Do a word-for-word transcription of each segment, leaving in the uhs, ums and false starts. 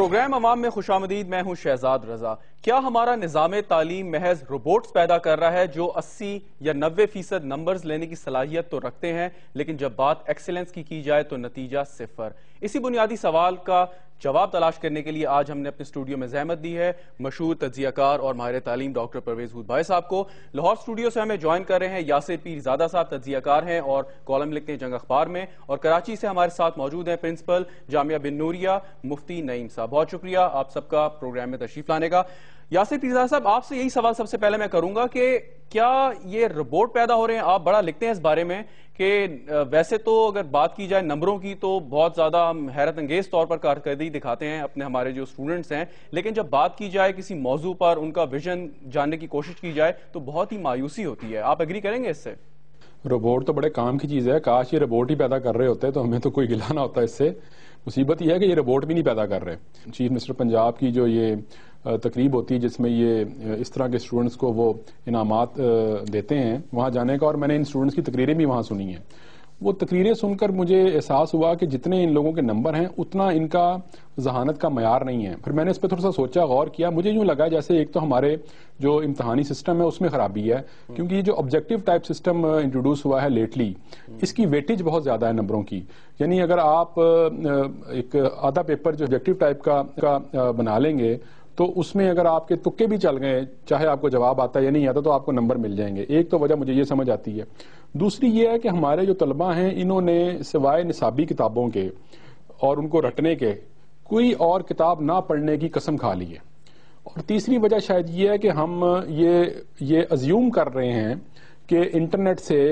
Programme عوام میں خوش آمدید. میں ہوں شہزاد رضا. کیا ہمارا نظام تعلیم محض روبوٹس پیدا کر رہا ہے جو اسی یا نوے فیصد نمبرز لینے کی صلاحیت تو رکھتے ہیں لیکن جب بات ایکسیلنس کی کی جائے تو نتیجہ صفر؟ اسی بنیادی سوال کا جواب تلاش کرنے کے لیے آج ہم نے اپنے اسٹوڈیو میں زحمت دی ہے مشہور تجزیہ کار اور ماہر تعلیم ڈاکٹر پرویز ہود بھائی صاحب کو. لاہور اسٹوڈیو سے ہمیں جوائن کر رہے ہیں یاسر پیر زادہ صاحب، تجزیہ کار ہیں اور کالم لکھتے ہیں جنگ اخبار میں، اور کراچی سے ہمارے ساتھ موجود ہیں پرنسپل جامعہ بن نوریہ مفتی نعیم صاحب. بہت شکریہ آپ سب کا پروگرام میں تشریف لانے کا. یاسر پیر زادہ صاحب، آپ سے یہی سوال سب سے پہلے میں کروں گا کہ کیا یہ روبوٹ پیدا ہو رہے ہیں؟ آپ بڑا لکھتے ہیں اس بارے میں کہ ویسے تو اگر بات کی جائے نمبروں کی تو بہت زیادہ ہم حیرت انگیز طور پر کارکردگی دکھاتے ہیں اپنے ہمارے جو اسٹوڈنٹس ہیں، لیکن جب بات کی جائے کسی موضوع پر ان کا ویژن جاننے کی کوشش کی جائے تو بہت ہی مایوسی ہوتی ہے. آپ ایگری کریں گے اس سے؟ روبوٹ تو بڑے کام کی چیز ہے. کاش یہ روبوٹ ہی پیدا کر رہے ہوتے تو ہمیں تو کوئی گلہ نہ ہوتا اس سے. مصیبت یہ ہے کہ یہ روبوٹ بھی نہیں پیدا کر رہے. چیف منسٹر پنجاب کی جو یہ تقریب ہوتی ہے جس میں یہ اس طرح کے اسٹوڈنٹس کو وہ انعامات دیتے ہیں وہاں جانے کا، اور میں نے ان اسٹوڈنٹس کی تقریریں بھی وہاں سنی ہیں. وہ تقریریں سن کر مجھے احساس ہوا کہ جتنے ان لوگوں کے نمبر ہیں اتنا ان کا ذہانت کا معیار نہیں ہے. پھر میں نے اس پہ تھوڑا سا سوچا، غور کیا. مجھے یوں لگا جیسے ایک تو ہمارے جو امتحانی سسٹم ہے اس میں خرابی ہے، کیونکہ یہ جو آبجیکٹو ٹائپ سسٹم انٹروڈیوس ہوا ہے لیٹلی، اس کی ویٹیج بہت زیادہ ہے نمبروں کی. یعنی اگر آپ ایک آدھا پیپر جو آبجیکٹو ٹائپ کا بنا لیں گے تو اس میں اگر آپ کے تکے بھی چل گئے، چاہے آپ کو جواب آتا ہے یا نہیں آتا، تو آپ کو نمبر مل جائیں گے. ایک تو وجہ مجھے یہ سمجھ آتی ہے. دوسری یہ ہے کہ ہمارے جو طلباء ہیں انہوں نے سوائے نصابی کتابوں کے اور ان کو رٹنے کے کوئی اور کتاب نہ پڑھنے کی قسم کھا لی ہے. اور تیسری وجہ شاید یہ ہے کہ ہم یہ یہ ازیوم کر رہے ہیں کہ انٹرنیٹ سے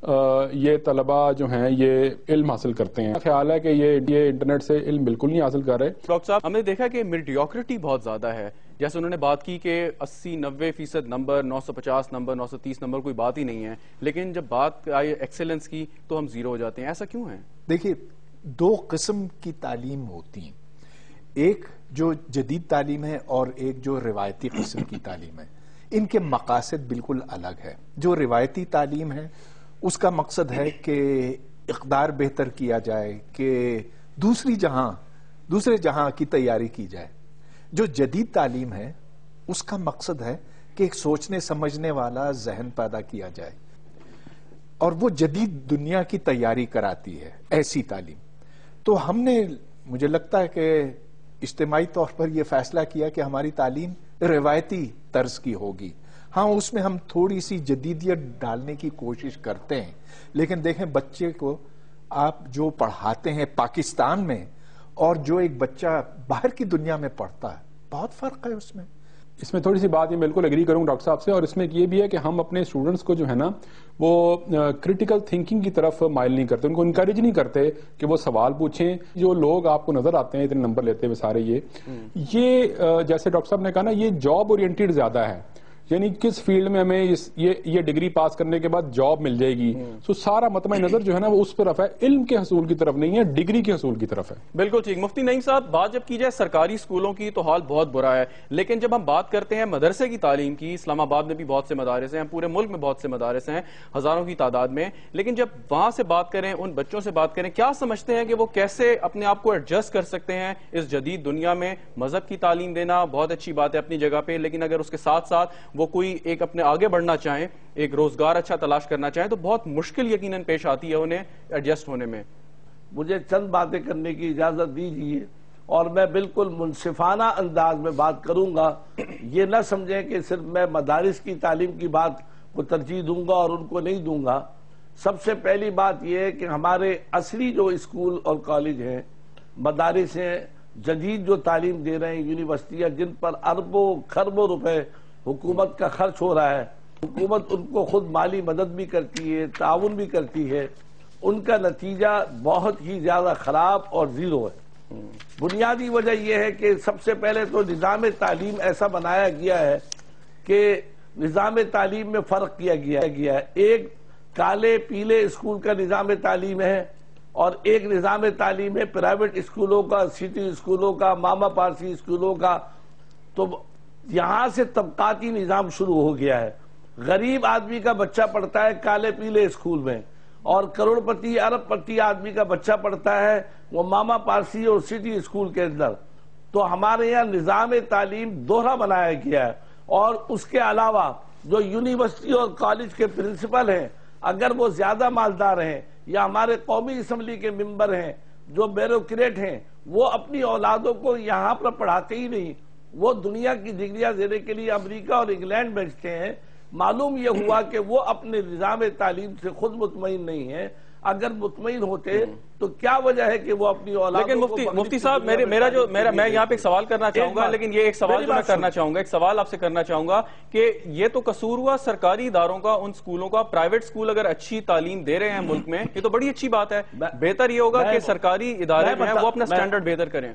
یہ طلباء جو ہیں یہ علم حاصل کرتے ہیں. خیال ہے کہ یہ یہ انٹرنیٹ سے علم بالکل نہیں حاصل کر رہے. ڈاکٹر صاحب، ہم نے دیکھا کہ میڈیوکریٹی بہت زیادہ ہے. جیسے انہوں نے بات کی کہ اسی نوے فیصد نمبر، نو سو پچاس نمبر، نو سو تیس نمبر کوئی بات ہی نہیں ہے، لیکن جب بات آئی ایکسیلنس کی تو ہم زیرو ہو جاتے ہیں. ایسا کیوں ہے؟ دیکھیے، دو قسم کی تعلیم ہوتی ہیں. ایک جو جدید تعلیم ہے اور ایک جو روایتی قسم کی تعلیم ہے. ان کے مقاصد بالکل الگ ہے. جو روایتی تعلیم ہے اس کا مقصد ہے کہ اقدار بہتر کیا جائے، کہ دوسری جہاں دوسرے جہاں کی تیاری کی جائے. جو جدید تعلیم ہے اس کا مقصد ہے کہ ایک سوچنے سمجھنے والا ذہن پیدا کیا جائے اور وہ جدید دنیا کی تیاری کراتی ہے ایسی تعلیم. تو ہم نے، مجھے لگتا ہے کہ اجتماعی طور پر یہ فیصلہ کیا کہ ہماری تعلیم روایتی طرز کی ہوگی. ہاں، اس میں ہم تھوڑی سی جدیدیت ڈالنے کی کوشش کرتے ہیں، لیکن دیکھیں بچے کو آپ جو پڑھاتے ہیں پاکستان میں اور جو ایک بچہ باہر کی دنیا میں پڑھتا ہے، بہت فرق ہے اس میں. اس میں تھوڑی سی بات یہ بالکل ایگری کروں ڈاکٹر صاحب سے. اور اس میں یہ بھی ہے کہ ہم اپنے اسٹوڈنٹس کو جو ہے نا وہ کریٹیکل تھنکنگ کی طرف مائل نہیں کرتے، ان کو انکریج نہیں کرتے کہ وہ سوال پوچھیں. جو لوگ آپ کو نظر آتے ہیں اتنے نمبر لیتے ہوئے سارے، یہ یہ جیسے ڈاکٹر صاحب نے کہا نا، یہ جاب اورینٹیڈ زیادہ ہے. یعنی کس فیلڈ میں ہمیں یہ یہ ڈگری پاس کرنے کے بعد جاب مل جائے گی. سو سارا مطمع نظر جو ہے نا وہ اس طرف ہے، علم کے حصول کی طرف نہیں ہے، ڈگری کے حصول کی طرف ہے. بالکل ٹھیک. مفتی نعیم صاحب، بات جب کی جائے سرکاری اسکولوں کی تو حال بہت برا ہے، لیکن جب ہم بات کرتے ہیں مدرسے کی تعلیم کی، اسلام آباد میں بھی بہت سے مدارس ہیں، پورے ملک میں بہت سے مدارس ہیں ہزاروں کی تعداد میں، لیکن جب وہاں سے بات کریں، ان بچوں سے بات کریں، کیا سمجھتے ہیں کہ وہ کیسے اپنے آپ کو ایڈجسٹ کر سکتے ہیں اس جدید دنیا میں؟ مذہب کی تعلیم دینا بہت اچھی بات ہے اپنی جگہ پہ، لیکن اگر اس کے ساتھ ساتھ وہ کوئی ایک اپنے آگے بڑھنا چاہیں، ایک روزگار اچھا تلاش کرنا چاہیں، تو بہت مشکل یقیناً پیش آتی ہے انہیں ایڈجسٹ ہونے میں. مجھے چند باتیں کرنے کی اجازت دیجیے اور میں بالکل منصفانہ انداز میں بات کروں گا. یہ نہ سمجھیں کہ صرف میں مدارس کی تعلیم کی بات کو ترجیح دوں گا اور ان کو نہیں دوں گا. سب سے پہلی بات یہ ہے کہ ہمارے اصلی جو اسکول اور کالج ہیں، مدارس ہیں، جدید جو تعلیم دے رہے ہیں، یونیورسٹیاں جن پر اربوں خربوں روپے حکومت کا خرچ ہو رہا ہے، حکومت ان کو خود مالی مدد بھی کرتی ہے، تعاون بھی کرتی ہے، ان کا نتیجہ بہت ہی زیادہ خراب اور زیرو ہے. بنیادی وجہ یہ ہے کہ سب سے پہلے تو نظام تعلیم ایسا بنایا گیا ہے کہ نظام تعلیم میں فرق کیا گیا ہے. ایک کالے پیلے اسکول کا نظام تعلیم ہے اور ایک نظام تعلیم ہے پرائیویٹ اسکولوں کا، سٹی اسکولوں کا، ماما پارسی اسکولوں کا. تو یہاں سے طبقاتی نظام شروع ہو گیا ہے. غریب آدمی کا بچہ پڑھتا ہے کالے پیلے اسکول میں، اور کروڑ پتی ارب پتی آدمی کا بچہ پڑھتا ہے وہ ماما پارسی اور سٹی اسکول کے اندر. تو ہمارے یہاں نظام تعلیم دوہرا بنایا گیا ہے، اور اس کے علاوہ جو یونیورسٹی اور کالج کے پرنسپل ہیں اگر وہ زیادہ مالدار ہیں، یا ہمارے قومی اسمبلی کے ممبر ہیں جو بیوروکریٹ ہیں، وہ اپنی اولادوں کو یہاں پر پڑھاتے ہی نہیں، وہ دنیا کی ڈگریاں دینے کے لیے امریکہ اور انگلینڈ بھیجتے ہیں۔ معلوم یہ ہوا کہ وہ اپنے نظام تعلیم سے خود مطمئن نہیں ہیں۔ اگر مطمئن ہوتے تو کیا وجہ ہے کہ وہ اپنی اولادوں لیکن مفتی مفتی صاحب میرے میرا جو میرا میں یہاں پہ ایک سوال کرنا چاہوں گا، لیکن یہ ایک سوال جو میں کرنا چاہوں گا ایک سوال آپ سے کرنا چاہوں گا کہ یہ تو قصور ہوا سرکاری اداروں کا، ان سکولوں کا۔ پرائیویٹ سکول اگر اچھی تعلیم دے رہے ہیں ملک میں، یہ تو بڑی اچھی بات ہے۔ بہتر یہ ہوگا کہ سرکاری ادارے جو ہیں وہ اپنا سٹینڈرڈ بہتر کریں۔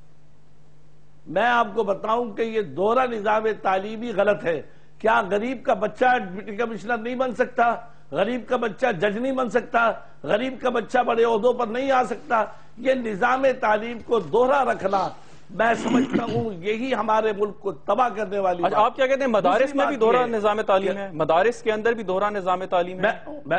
میں آپ کو بتاؤں کہ یہ دوہرا نظام تعلیمی غلط ہے۔ کیا غریب کا بچہ ڈپٹی کمشنر نہیں بن سکتا؟ غریب کا بچہ جج نہیں بن سکتا؟ غریب کا بچہ بڑے عہدوں پر نہیں آ سکتا؟ یہ نظام تعلیم کو دوہرا رکھنا میں سمجھتا ہوں یہی ہمارے ملک کو تباہ کرنے والی بات۔ آپ کیا کہتے ہیں مدارس میں بھی دوہرا نظام تعلیم ہے؟ مدارس کے اندر بھی دوہرا نظام تعلیم ہے؟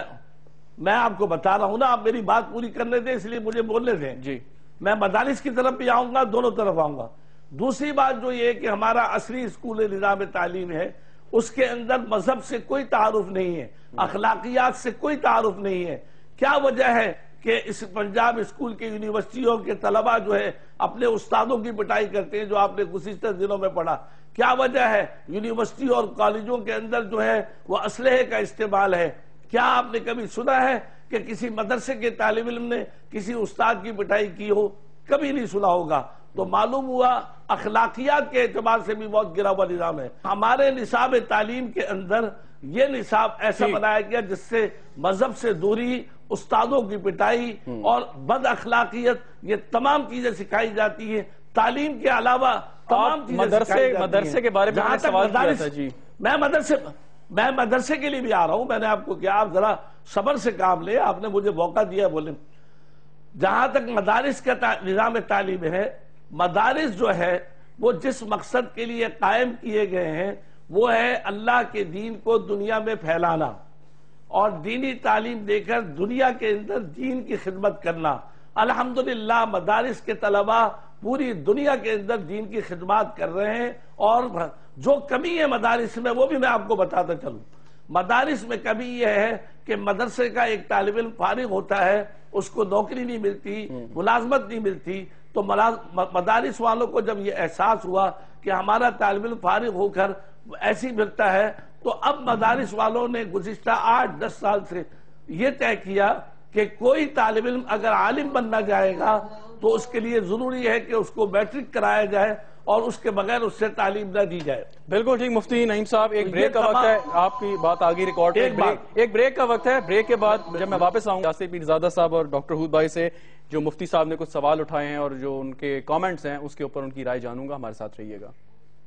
میں آپ کو بتا رہا ہوں نا، آپ میری بات پوری کرنے دیں، اس لیے مجھے بولنے دیں۔ جی میں مدارس کی طرف بھی آؤں گا، دونوں طرف آؤں گا۔ دوسری بات جو یہ کہ ہمارا اصلی اسکول نظام تعلیم ہے، اس کے اندر مذہب سے کوئی تعارف نہیں ہے، اخلاقیات سے کوئی تعارف نہیں ہے۔ کیا وجہ ہے کہ اس پنجاب اسکول کے یونیورسٹیوں کے طلبہ جو ہے اپنے استادوں کی پٹائی کرتے ہیں، جو آپ نے گزشتہ دنوں میں پڑھا؟ کیا وجہ ہے یونیورسٹی اور کالجوں کے اندر جو ہے وہ اسلحے کا استعمال ہے؟ کیا آپ نے کبھی سنا ہے کہ کسی مدرسے کے طالب علم نے کسی استاد کی پٹائی کی ہو؟ کبھی نہیں سنا ہوگا۔ تو معلوم ہوا اخلاقیات کے اعتبار سے بھی بہت گرا ہوا نظام ہے۔ ہمارے نصاب تعلیم کے اندر یہ نصاب ایسا بنایا گیا جس سے مذہب سے دوری، استادوں کی پٹائی اور بد اخلاقیت، یہ تمام چیزیں سکھائی جاتی ہیں۔ تعلیم کے علاوہ تمام چیزیں سکھائی جاتی ہیں۔ مدرسے کے بارے میں میں نے سوال کیا تھا جی۔ میں مدرسے میں مدرسے کے لیے بھی آ رہا ہوں۔ میں نے آپ کو کیا، آپ ذرا صبر سے کام لے، آپ نے مجھے موقع دیا بولے۔ جہاں تک مدارس کا نظام تعلیم ہے، مدارس جو ہے وہ جس مقصد کے لیے قائم کیے گئے ہیں وہ ہے اللہ کے دین کو دنیا میں پھیلانا اور دینی تعلیم دے کر دنیا کے اندر دین کی خدمت کرنا۔ الحمدللہ مدارس کے طلبہ پوری دنیا کے اندر دین کی خدمات کر رہے ہیں، اور جو کمی ہے مدارس میں وہ بھی میں آپ کو بتاتا چلوں۔ مدارس میں کمی یہ ہے کہ مدرسے کا ایک طالب علم فارغ ہوتا ہے، اس کو نوکری نہیں ملتی، ملازمت نہیں ملتی۔ تو مدارس والوں کو جب یہ احساس ہوا کہ ہمارا طالب علم فارغ ہو کر ایسی ملتا ہے، تو اب مدارس والوں نے گزشتہ آٹھ دس سال سے یہ طے کیا کہ کوئی طالب علم اگر عالم بننا جائے گا تو اس کے لیے ضروری ہے کہ اس کو میٹرک کرایا جائے اور اس کے بغیر اس سے تعلیم نہ دی جائے۔ بالکل ٹھیک مفتی نعیم صاحب، ایک بریک کا وقت ہے، آپ کی بات آگے ریکارڈ ایک بریک کا وقت ہے۔ بریک کے بعد جب میں واپس آؤں گا یاسر پیرزادہ صاحب اور ڈاکٹر ہود بھائی سے، جو مفتی صاحب نے کچھ سوال اٹھائے ہیں اور جو ان کے کامنٹس ہیں اس کے اوپر ان کی رائے جانوں گا۔ ہمارے ساتھ رہیے گا۔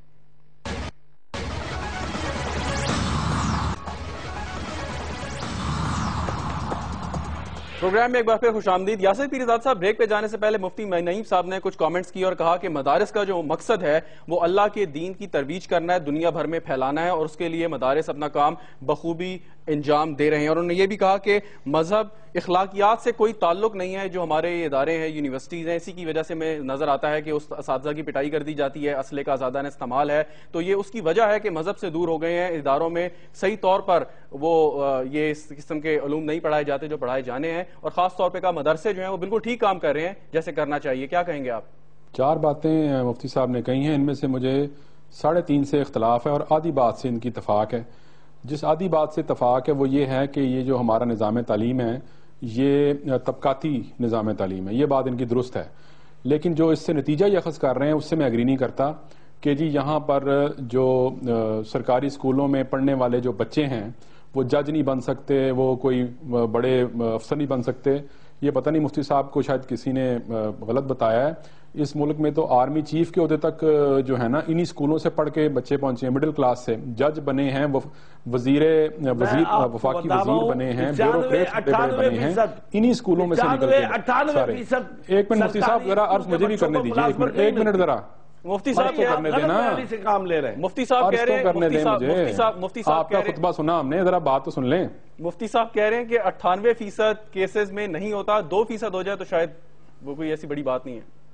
پروگرام میں ایک بار پھر خوش آمدید۔ یاسر پیرزادہ صاحب، بریک پہ جانے سے پہلے مفتی نعیم صاحب نے کچھ کامنٹس کی اور کہا کہ مدارس کا جو مقصد ہے وہ اللہ کے دین کی ترویج کرنا ہے، دنیا بھر میں پھیلانا ہے، اور اس کے لیے مدارس اپنا کام بخوبی انجام دے رہے ہیں۔ اور انہوں نے یہ بھی کہا کہ مذہب اخلاقیات سے کوئی تعلق نہیں ہے، جو ہمارے ادارے ہیں، یونیورسٹیز ہیں، اسی کی وجہ سے میں نظر آتا ہے کہ اس اساتذہ کی پٹائی کر دی جاتی ہے، اسلحے کا آزادانہ استعمال ہے، تو یہ اس کی وجہ ہے کہ مذہب سے دور ہو گئے ہیں، اداروں میں صحیح طور پر وہ یہ اس قسم کے علوم نہیں پڑھائے جاتے جو پڑھائے جانے ہیں، اور خاص طور پہ کا مدرسے جو ہیں وہ بالکل ٹھیک کام کر رہے ہیں جیسے کرنا چاہیے۔ کیا کہیں گے آپ؟ چار باتیں مفتی صاحب نے کہی ہیں، ان میں سے مجھے ساڑھے تین سے اختلاف ہے اور آدھی بات سے ان کی اتفاق ہے۔ جس آدھی بات سے اتفاق ہے وہ یہ ہے کہ یہ جو ہمارا نظام تعلیم ہے یہ طبقاتی نظام تعلیم ہے، یہ بات ان کی درست ہے، لیکن جو اس سے نتیجہ یہ اخذ کر رہے ہیں اس سے میں اگری نہیں کرتا کہ جی یہاں پر جو سرکاری اسکولوں میں پڑھنے والے جو بچے ہیں وہ جج نہیں بن سکتے، وہ کوئی بڑے افسر نہیں بن سکتے۔ یہ پتہ نہیں مفتی صاحب کو شاید کسی نے غلط بتایا ہے، اس ملک میں تو آرمی چیف کے عہدے تک جو ہے نا انہی اسکولوں سے پڑھ کے بچے پہنچے ہیں، مڈل کلاس سے جج بنے ہیں، وزیر وزیر وفاقی وزیر بنے ہیں، بیوروکریٹ بنے ہیں، انہی اسکولوں میں سے نکل کے سارے۔ ایک منٹ مفتی صاحب ذرا عرض مجھے بھی کرنے دیجیے، ایک منٹ ایک منٹ ذرا مفتی صاحب کو کرنے دینا، کام لے رہے ہیں مفتی صاحب کہہ رہے ہیں کرنے دیں مجھے، مفتی صاحب آپ کا خطبہ سنا ہم نے، ذرا بات تو سن لیں۔ مفتی صاحب کہہ رہے ہیں کہ اٹھانوے فیصد کیسز میں نہیں ہوتا، دو فیصد ہو جائے تو شاید وہ کوئی ایسی بڑی بات نہیں ہے۔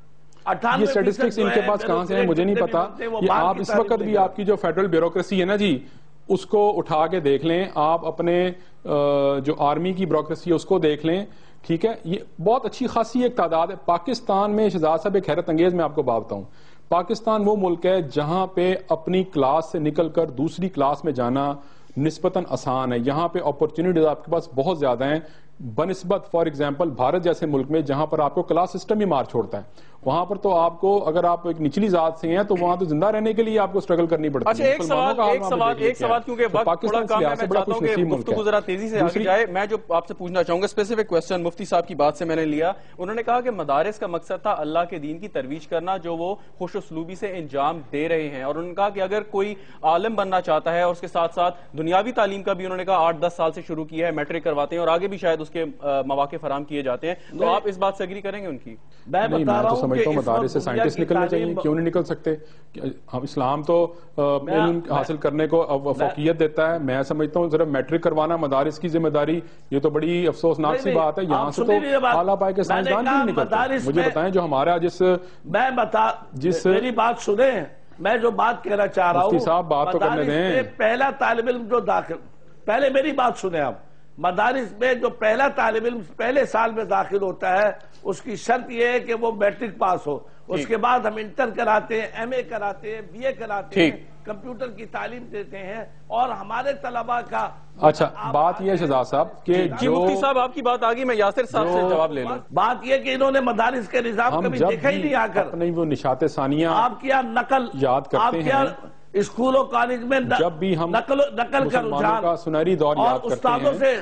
یہ اسٹیٹسٹکس ان کے پاس کہاں سے ہیں مجھے نہیں پتا. یہ آپ اس وقت بھی آپ کی جو فیڈرل بیوروکریسی ہے نا جی, اس کو اٹھا کے دیکھ لیں, آپ اپنے جو آرمی کی بیوروکریسی ہے اس کو دیکھ لیں, ٹھیک ہے. یہ بہت اچھی خاصی ایک تعداد ہے. پاکستان میں شہزاد صاحب ایک حیرت انگیز میں آپ کو بات بتاؤں, پاکستان وہ ملک ہے جہاں پہ اپنی کلاس سے نکل کر دوسری کلاس میں جانا نسبتاً آسان ہے. یہاں پہ اپرچونٹیز آپ کے پاس بہت زیادہ ہیں بنسبت فار ایگزامپل بھارت جیسے ملک میں جہاں پر آپ کو کلاس سسٹم ہی مار چھوڑتا ہے. وہاں پر تو آپ کو اگر آپ ایک نچلی ذات سے ہیں تو وہاں تو زندہ رہنے کے لیے آپ کو سٹرگل کرنی پڑتی ہے. اچھا ایک سوال ایک سوال ایک سوال کیونکہ وقت تھوڑا کم ہے, میں چاہتا ہوں کہ گفتگو ذرا تیزی سے آگے جائے. میں جو آپ سے پوچھنا چاہوں گا اسپیسیفک کوسچن مفتی صاحب کی بات سے میں نے لیا, انہوں نے کہا کہ مدارس کا مقصد تھا اللہ کے دین کی ترویج کرنا جو وہ خوش اسلوبی سے انجام دے رہے ہیں, اور انہوں نے کہا کہ اگر کوئی عالم بننا چاہتا ہے اور اس کے ساتھ ساتھ دنیاوی تعلیم کا بھی انہوں نے کہا آٹھ دس سال سے شروع کیا ہے, میٹرک کرواتے ہیں اور آگے بھی شاید اس کے مواقع فراہم کیے جاتے ہیں, تو آپ اس بات سے اگری کریں گے ان کی؟ میں بتا رہا ہوں کہ مدارس سے سائنٹسٹ نکلنے چاہیے, کیوں نہیں نکل سکتے؟ اسلام تو علم حاصل کرنے کو فوقیت دیتا ہے. میں سمجھتا ہوں صرف میٹرک کروانا مدارس کی ذمہ داری, یہ تو بڑی افسوسناک سی بات ہے. یہاں سے تو اعلیٰ پائے کے سائنسدان کیوں نہیں نکلتے؟ مجھے بتائیں جو ہمارا جس میں بتا جس میری بات سنیں, میں جو بات کہنا چاہ رہا ہوں مفتی صاحب بات تو کرنے دیں. پہلا طالب علم جو داخل, پہلے میری بات سنیں آپ, مدارس میں جو پہلا طالب علم پہلے سال میں داخل ہوتا ہے اس کی شرط یہ ہے کہ وہ میٹرک پاس ہو. اس کے بعد ہم انٹر کراتے ہیں, ایم اے کراتے ہیں, بی اے کراتے ہیں, کمپیوٹر کی تعلیم دیتے ہیں, اور ہمارے طلباء کا اچھا بات یہ ہے شہزاد صاحب کہ جو مفتی صاحب آپ کی بات آگئی, میں یاسر صاحب سے جواب لے لوں. بات یہ کہ انہوں نے مدارس کے نظام کبھی دیکھا ہی نہیں آ کر, اپنی وہ نشات ثانیہ آپ کیا نقل یاد کرتے ہیں, اسکول و کالج میں جب بھی ہم نقل کا رجحان سنہری دور یاد کرتے ہیں.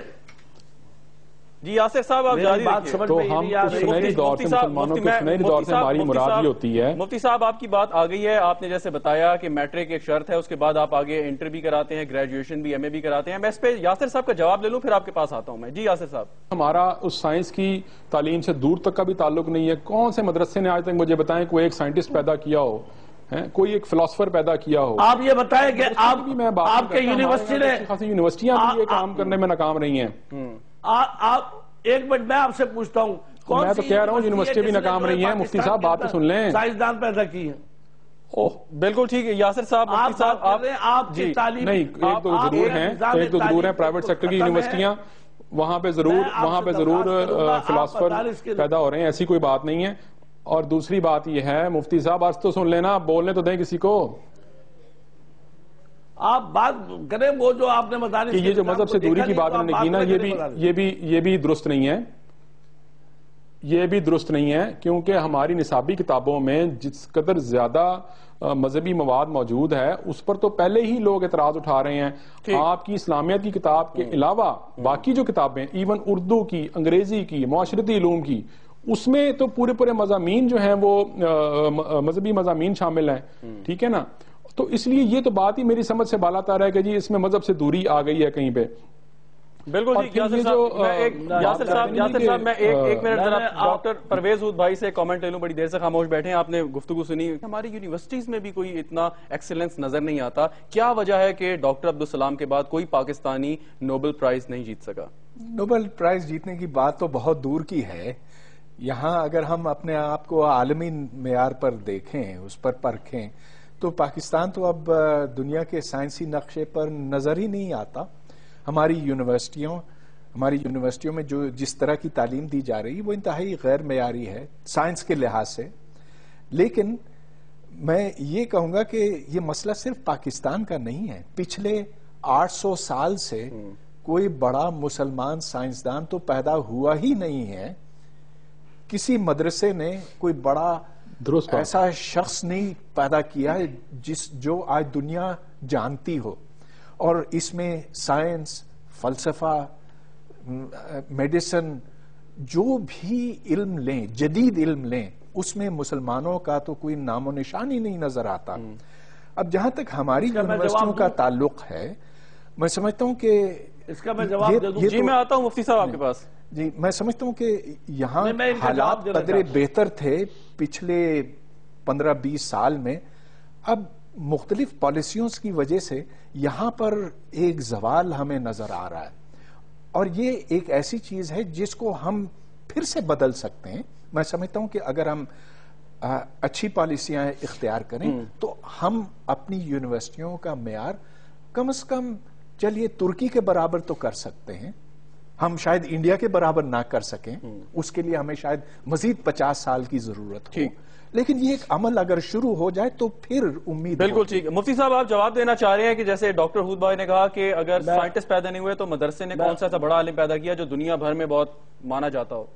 جی یاسر صاحب آپ جاری رکھیے. تو ہم سنہری دور سے مسلمانوں کے سنہری دور سے ہماری مراد یہ ہوتی ہے. مفتی صاحب آپ کی بات آ گئی ہے, آپ نے جیسے بتایا کہ میٹرک ایک شرط ہے, اس کے بعد آپ آگے انٹر بھی کراتے ہیں, گریجویشن بھی, ایم اے بھی کراتے ہیں. میں اس پہ یاسر صاحب کا جواب لے لوں پھر آپ کے پاس آتا ہوں میں. جی یاسر صاحب, ہمارا اس سائنس کی تعلیم سے دور تک کا بھی تعلق نہیں ہے. کون سے مدرسے نے آج تک مجھے بتائیں کوئی ایک سائنٹسٹ پیدا کیا ہو, کوئی ایک فلاسفر پیدا کیا ہو؟ آپ یہ بتائیں کہ آپ بھی میں آپ کے یونیورسٹی نے یونیورسٹیاں بھی یہ کام کرنے میں ناکام رہی ہیں. آپ ایک منٹ میں آپ سے پوچھتا ہوں, میں تو کہہ رہا ہوں یونیورسٹی بھی ناکام رہی ہیں. مفتی صاحب بات تو سن لیں. سائنسدان پیدا کی ہیں. بالکل ٹھیک ہے یاسر صاحب. مفتی صاحب آپ کی تعلیم نہیں, ایک تو ضرور ہیں, ایک تو ضرور ہیں پرائیویٹ سیکٹر کی یونیورسٹیاں, وہاں پہ ضرور وہاں پہ ضرور فلاسفر پیدا ہو رہے ہیں, ایسی کوئی بات نہیں ہے. اور دوسری بات یہ ہے مفتی صاحب آج تو سن لینا, بولنے تو دیں کسی کو. آپ بات کریں وہ جو آپ نے مدارس کہ یہ جو مذہب سے دوری کی بات انہوں نے کی نا, یہ بھی یہ بھی یہ بھی درست نہیں ہے. یہ بھی درست نہیں ہے کیونکہ ہماری نصابی کتابوں میں جس قدر زیادہ مذہبی مواد موجود ہے اس پر تو پہلے ہی لوگ اعتراض اٹھا رہے ہیں. آپ کی اسلامیت کی کتاب کے علاوہ باقی جو کتابیں ایون اردو کی, انگریزی کی, معاشرتی علوم کی, اس میں تو پورے پورے مضامین جو ہیں وہ مذہبی مضامین شامل ہیں. ٹھیک ہے نا, تو اس لیے یہ تو بات ہی میری سمجھ سے بالا تر ہے کہ جی اس میں مذہب سے دوری آ گئی ہے کہیں پہ. بالکل ٹھیک. یاسر صاحب میں ایک یاسر صاحب یاسر صاحب میں ایک ایک منٹ ذرا ڈاکٹر پرویز ہود بھائی سے کامنٹ لے لوں. بڑی دیر سے خاموش بیٹھے ہیں, آپ نے گفتگو سنی. ہماری یونیورسٹیز میں بھی کوئی اتنا ایکسیلنس نظر نہیں آتا. کیا وجہ ہے کہ ڈاکٹر عبدالسلام کے بعد کوئی پاکستانی نوبل پرائز نہیں جیت سکا؟ نوبل پرائز جیتنے کی بات تو بہت دور کی ہے. یہاں اگر ہم اپنے آپ کو عالمی معیار پر دیکھیں, اس پر پرکھیں, تو پاکستان تو اب دنیا کے سائنسی نقشے پر نظر ہی نہیں آتا. ہماری یونیورسٹیوں ہماری یونیورسٹیوں میں جو جس طرح کی تعلیم دی جا رہی وہ انتہائی غیر معیاری ہے سائنس کے لحاظ سے. لیکن میں یہ کہوں گا کہ یہ مسئلہ صرف پاکستان کا نہیں ہے. پچھلے آٹھ سو سال سے کوئی بڑا مسلمان سائنسدان تو پیدا ہوا ہی نہیں ہے. کسی مدرسے نے کوئی بڑا ایسا شخص نہیں پیدا کیا ہے جس جو آج دنیا جانتی ہو, اور اس میں سائنس, فلسفہ, میڈیسن, جو بھی علم لیں, جدید علم لیں, اس میں مسلمانوں کا تو کوئی نام و نشان ہی نہیں نظر آتا. اب جہاں تک ہماری یونیورسٹیوں کا تعلق ہے, میں سمجھتا ہوں کہ اس کا میں جواب دے دوں. جی میں آتا ہوں مفتی صاحب آپ کے پاس. جی میں سمجھتا ہوں کہ یہاں حالات قدرے بہتر تھے پچھلے پندرہ بیس سال میں. اب مختلف پالیسیوں کی وجہ سے یہاں پر ایک زوال ہمیں نظر آ رہا ہے, اور یہ ایک ایسی چیز ہے جس کو ہم پھر سے بدل سکتے ہیں. میں سمجھتا ہوں کہ اگر ہم اچھی پالیسیاں اختیار کریں تو ہم اپنی یونیورسٹیوں کا معیار کم از کم چلیے ترکی کے برابر تو کر سکتے ہیں. ہم شاید انڈیا کے برابر نہ کر سکیں, اس کے لیے ہمیں شاید مزید پچاس سال کی ضرورت ہو, لیکن یہ ایک عمل اگر شروع ہو جائے تو پھر امید. بالکل ٹھیک. مفتی صاحب آپ جواب دینا چاہ رہے ہیں کہ جیسے ڈاکٹر ہود بھائی نے کہا کہ اگر سائنٹسٹ پیدا نہیں ہوئے تو مدرسے نے کون سا ایسا بڑا عالم پیدا کیا جو دنیا بھر میں بہت مانا جاتا ہو؟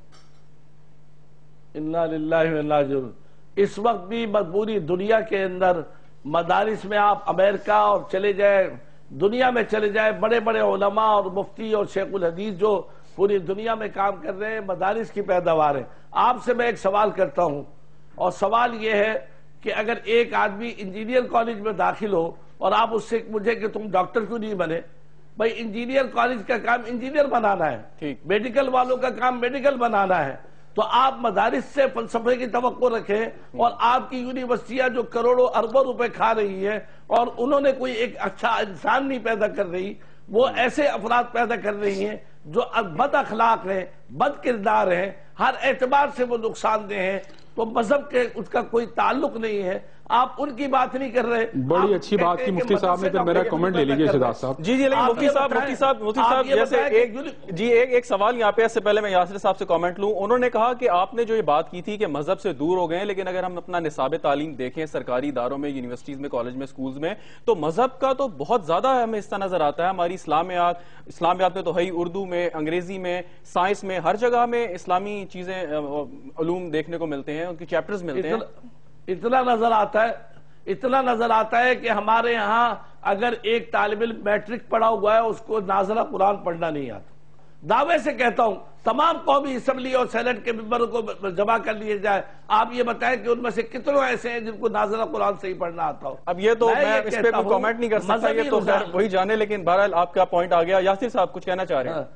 انا للہ و انا الیہ راجعون. اس وقت بھی پوری دنیا کے اندر مدارس میں آپ امریکہ اور چلے جائیں, دنیا میں چلے جائیں, بڑے بڑے علماء اور مفتی اور شیخ الحدیث جو پوری دنیا میں کام کر رہے ہیں, مدارس کی پیداوار ہے. آپ سے میں ایک سوال کرتا ہوں, اور سوال یہ ہے کہ اگر ایک آدمی انجینئر کالج میں داخل ہو اور آپ اس سے مجھے کہ تم ڈاکٹر کیوں نہیں بنے, بھائی انجینئر کالج کا کام انجینئر بنانا ہے, میڈیکل والوں کا کام میڈیکل بنانا ہے, تو آپ مدارس سے فلسفے کی توقع رکھیں. اور آپ کی یونیورسٹیاں جو کروڑوں اربوں روپے کھا رہی ہیں اور انہوں نے کوئی ایک اچھا انسان نہیں پیدا کر رہی, وہ ایسے افراد پیدا کر رہی ہیں جو بد اخلاق ہیں, بد کردار ہیں, ہر اعتبار سے وہ نقصان دہ ہیں, تو مذہب کے اس کا کوئی تعلق نہیں ہے. آپ ان کی بات نہیں کر رہے. بڑی اچھی بات کی مفتی صاحب نے, پھر میرا کمنٹ لے لیجئے شہزاد صاحب. جی جی لیکن مفتی صاحب مفتی صاحب مفتی صاحب جیسے ایک جی ایک ایک سوال یہاں پہ, اس سے پہلے میں یاسر صاحب سے کامنٹ لوں. انہوں نے کہا کہ آپ نے جو یہ بات کی تھی کہ مذہب سے دور ہو گئے ہیں, لیکن اگر ہم اپنا نصاب تعلیم دیکھیں سرکاری اداروں میں, یونیورسٹیز میں, کالج میں, سکولز میں, تو مذہب کا تو بہت زیادہ ہمیں حصہ نظر آتا ہے. ہماری اسلامیات اسلامیات میں تو ہے, اردو میں, انگریزی میں, سائنس میں, ہر جگہ میں اسلامی چیزیں علوم دیکھنے کو ملتے ہیں, ان کی چیپٹرز ملتے ہیں. اتنا نظر آتا ہے اتنا نظر آتا ہے کہ ہمارے ہاں اگر ایک طالب علم میٹرک پڑھا ہوا ہے اس کو نازلہ قرآن پڑھنا نہیں آتا. دعوے سے کہتا ہوں, تمام قومی اسمبلی اور سینٹ کے ممبروں کو جمع کر لیے جائے, آپ یہ بتائیں کہ ان میں سے کتنے ایسے ہیں جن کو نازلہ قرآن صحیح پڑھنا آتا ہو. اب یہ تو میں اس پہ کوئی کامنٹ نہیں کر سکتا, یہ تو خیر وہی جانے, لیکن بہرحال آپ کا پوائنٹ آ گیا. یاسر صاحب کچھ کہنا چاہ رہے ہیں؟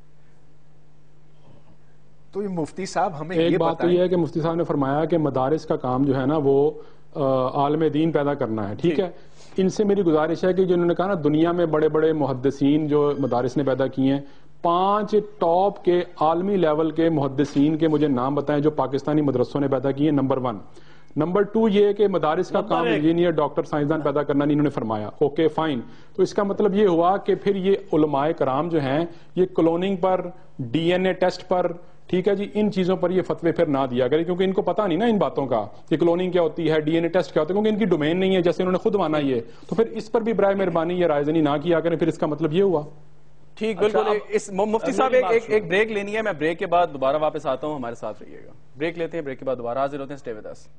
تو یہ مفتی صاحب ہمیں ایک بات تو یہ ہے کہ مفتی صاحب نے فرمایا کہ مدارس کا کام جو ہے نا وہ عالم دین پیدا کرنا ہے, ٹھیک ہے. ان سے میری گزارش ہے کہ جو انہوں نے کہا نا دنیا میں بڑے بڑے محدثین جو مدارس نے پیدا کیے ہیں, پانچ ٹاپ کے عالمی لیول کے محدثین کے مجھے نام بتائیں جو پاکستانی مدرسوں نے پیدا کیے ہیں. Number one. نمبر ٹو یہ کہ مدارس کا کام انجینئر, ڈاکٹر, سائنسدان پیدا کرنا نہیں, انہوں نے فرمایا. Okay fine. تو اس کا مطلب یہ ہوا کہ پھر یہ علماء کرام جو ہیں یہ کلوننگ پر, ڈی این اے ٹیسٹ پر, ٹھیک ہے جی, ان چیزوں پر یہ فتوے پھر نہ دیا کرے, کیونکہ ان کو پتا نہیں نا ان باتوں کا کہ کلوننگ کیا ہوتی ہے, ڈی این اے ٹیسٹ کیا ہوتا ہے, کیونکہ ان کی ڈومین نہیں ہے جیسے انہوں نے خود مانا یہ. تو پھر اس پر بھی برائے مہربانی یہ رائے زنی نہ کیا کریں. پھر اس کا مطلب یہ ہوا. ٹھیک, بالکل. اس مفتی صاحب ایک ایک بریک لینی ہے, میں بریک کے بعد دوبارہ واپس آتا ہوں, ہمارے ساتھ رہیے گا. بریک لیتے ہیں, بریک کے بعد دوبارہ حاضر ہوتے ہیں. Stay with us.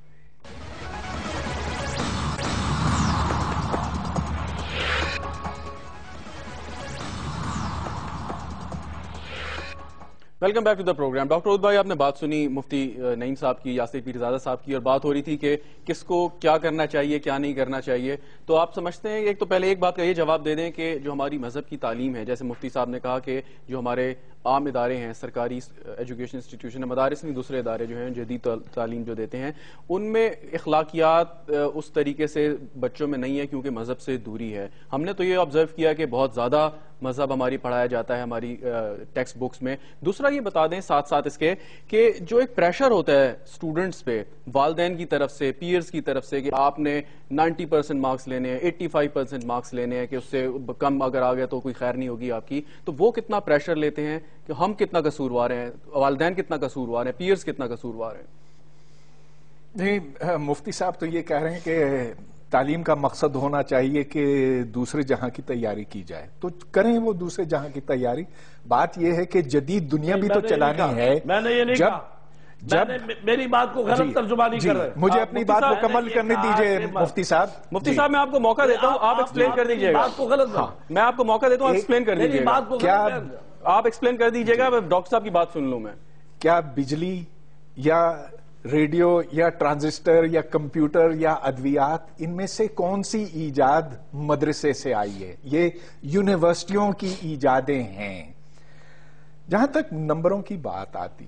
Welcome back to the program. Doctor Hoodbhoy, آپ نے بات سنی مفتی نعیم صاحب کی, یاسر پیرزادہ صاحب کی, اور بات ہو رہی تھی کہ کس کو کیا کرنا چاہیے, کیا نہیں کرنا چاہیے. تو آپ سمجھتے ہیں, ایک تو پہلے ایک بات کا یہ جواب دے دیں کہ جو ہماری مذہب کی تعلیم ہے, جیسے مفتی صاحب نے کہا کہ جو ہمارے عام ادارے ہیں, سرکاری ایجوکیشن انسٹیٹیوشن, مدارس نہیں, دوسرے ادارے جو ہیں جدید تعلیم جو دیتے ہیں, ان میں اخلاقیات اس طریقے سے بچوں میں نہیں ہے کیونکہ مذہب سے دوری ہے. ہم نے تو یہ آبزرو کیا کہ بہت زیادہ مذہب ہماری پڑھایا جاتا ہے ہماری ٹیکسٹ بکس میں. دوسرا یہ بتا دیں ساتھ ساتھ اس کے کہ جو ایک پریشر ہوتا ہے اسٹوڈنٹس پہ والدین کی طرف سے, پیئرز کی طرف سے, کہ آپ نے نائنٹی پرسینٹ مارکس لینے ہیں, ایٹی فائیو پرسینٹ مارکس لینے ہیں, کہ اس سے کم اگر آ گیا تو کوئی خیر نہیں ہوگی آپ کی, تو وہ کتنا پریشر لیتے ہیں, کہ ہم کتنا قصوروار ہیں, والدین کتنا قصوروار ہیں, پیئرز کتنا قصوروار ہیں؟ نہیں, مفتی صاحب تو یہ کہہ رہے ہیں کہ تعلیم کا مقصد ہونا چاہیے کہ دوسرے جہاں کی تیاری کی جائے, تو کریں وہ دوسرے جہاں کی تیاری. بات یہ ہے کہ جدید دنیا بھی تو چلانی ہے. میں نے یہ نہیں کہا, جب میری بات کو غلط ترجمہ نہیں کر رہے. مجھے اپنی بات مکمل کرنے دیجئے مفتی صاحب. مفتی صاحب میں آپ کو موقع دیتا ہوں, آپ ایکسپلین کر دیجئے گا. میں آپ کو موقع دیتا ہوں, آپ ایکسپلین کر دیجئے گا. کیا آپ ایکسپلین کر دیجئے گا, ڈاکٹر صاحب کی بات سن لوں میں. کیا بجلی یا ریڈیو یا ٹرانزسٹر یا کمپیوٹر یا ادویات, ان میں سے کون سی ایجاد مدرسے سے آئی ہے؟ یہ یونیورسٹیوں کی ایجادیں ہیں. جہاں تک نمبروں کی بات آتی ہے,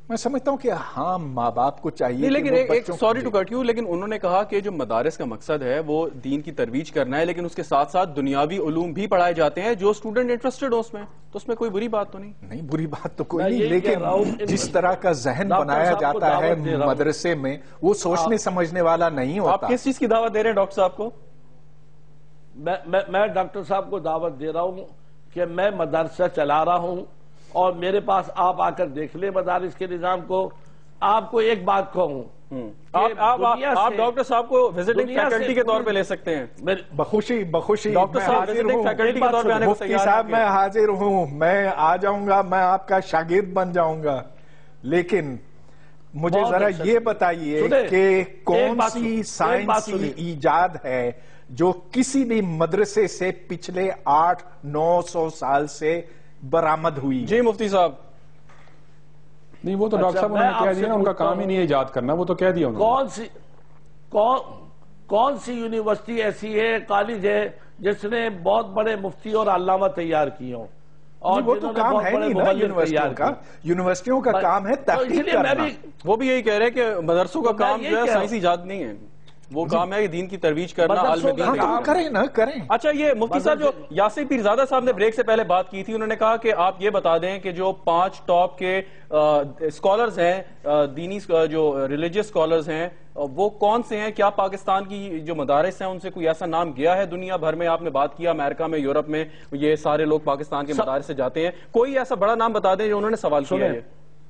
میں سمجھتا ہوں کہ ہاں ماں باپ کو چاہیے لیکن ایک سوری ٹو کٹ یو لیکن انہوں نے کہا کہ جو مدارس کا مقصد ہے وہ دین کی ترویج کرنا ہے، لیکن اس کے ساتھ ساتھ دنیاوی علوم بھی پڑھائے جاتے ہیں جو اسٹوڈنٹ انٹرسٹڈ ہو اس میں، تو اس میں کوئی بری بات تو نہیں؟ نہیں، بری بات تو کوئی نہیں، لیکن جس طرح کا ذہن بنایا جاتا ہے مدرسے میں وہ سوچنے سمجھنے والا نہیں ہوتا۔ آپ کس چیز کی دعوت دے رہے ہیں ڈاکٹر صاحب کو؟ میں ڈاکٹر صاحب کو دعوت دے رہا ہوں کہ میں مدرسہ چلا رہا ہوں اور میرے پاس آپ آ کر دیکھ لیں مدارس کے نظام کو۔ آپ کو ایک بات کہوں، آپ ڈاکٹر صاحب کو وزٹنگ فیکلٹی کے طور پہ لے سکتے ہیں، بخوشی بخوشی ڈاکٹر صاحب وزٹنگ فیکلٹی کے طور پہ آنے کو مفتی صاحب میں حاضر ہوں، میں آ جاؤں گا، میں آپ کا شاگرد بن جاؤں گا، لیکن مجھے ذرا یہ بتائیے کہ کون سی سائنسی ایجاد ہے جو کسی بھی مدرسے سے پچھلے آٹھ نو سو سال سے برآمد ہوئی؟ جی مفتی صاحب۔ نہیں وہ تو ڈاکٹر صاحب انہوں نے کہہ دیا نا، ان کا کام ہی نہیں ہے ایجاد کرنا، وہ تو کہہ دیا انہوں نے۔ کون سی کون سی یونیورسٹی ایسی ہے، کالج ہے جس نے بہت بڑے مفتی اور علامہ تیار کیے ہوں؟ اور وہ تو کام ہے نہیں نا یونیورسٹیوں کا، یونیورسٹیوں کا کام ہے تحقیق کرنا۔ وہ بھی یہی کہہ رہے ہیں کہ مدرسوں کا کام جو ہے سائنسی ایجاد نہیں ہے، وہ کام ہے دین کی ترویج کرنا، عالم دین کا کریں نا کریں۔ اچھا یہ مفتی صاحب جو یاسر پیرزادہ صاحب نے بریک سے پہلے بات کی تھی، انہوں نے کہا کہ آپ یہ بتا دیں کہ جو پانچ ٹاپ کے اسکالرز ہیں، دینی جو ریلیجیس اسکالرز ہیں، وہ کون سے ہیں؟ کیا پاکستان کی جو مدارس ہیں ان سے کوئی ایسا نام گیا ہے دنیا بھر میں؟ آپ نے بات کیا امریکہ میں، یورپ میں یہ سارے لوگ پاکستان کے مدارس سے جاتے ہیں، کوئی ایسا بڑا نام بتا دیں جو انہوں نے سوال کیا ہے؟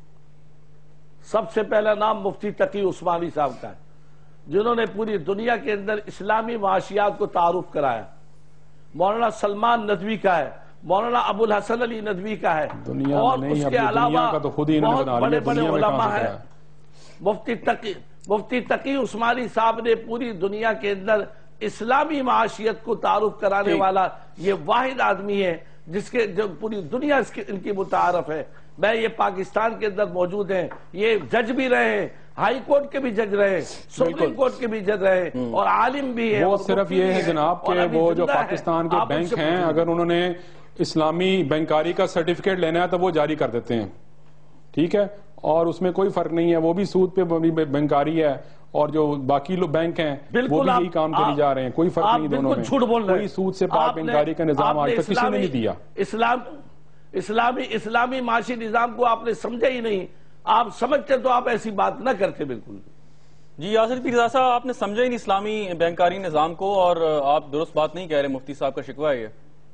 سب سے پہلا نام مفتی تقی عثمانی صاحب کا ہے، جنہوں نے پوری دنیا کے اندر اسلامی معاشیات کو تعارف کرایا۔ مولانا سلمان ندوی کا ہے، مولانا ابو الحسن علی ندوی کا ہے، اور اس کے علاوہ بہت بڑے بڑے علماء ہیں۔ مفتی تقی مفتی تقی عثمانی صاحب نے پوری دنیا کے اندر اسلامی معاشیت کو تعارف کرانے والا یہ واحد آدمی ہے جس کے جو پوری دنیا ان کی متعارف ہے۔ میں یہ پاکستان کے اندر موجود ہیں، یہ جج بھی رہے ہیں، ہائی کورٹ کے بھی جج رہے، سپریم کورٹ کے بھی جج رہے، اور عالم بھی ہے۔ وہ صرف یہ ہے جناب کہ وہ جو پاکستان کے بینک ہیں، اگر انہوں نے اسلامی بینکاری کا سرٹیفکیٹ لینا ہے تو وہ جاری کر دیتے ہیں، ٹھیک ہے، اور اس میں کوئی فرق نہیں ہے، وہ بھی سود پہ بینکاری ہے، اور جو باقی لوگ بینک ہیں وہ بھی یہی کام کری جا رہے ہیں، کوئی فرق نہیں دونوں میں، کوئی سود سے پاک بینکاری کا نظام آج تک کسی نے نہیں دیا۔ اسلام اسلامی اسلامی معاشی نظام کو آپ نے سمجھا ہی نہیں، آپ سمجھتے تو آپ ایسی بات نہ کرتے بالکل۔ جی یاسر پیرزادہ صاحب، آپ نے سمجھا ہی نہیں اسلامی بینکاری نظام کو، اور آپ درست بات نہیں کہہ رہے، مفتی صاحب کا شکوہ ہے یہ۔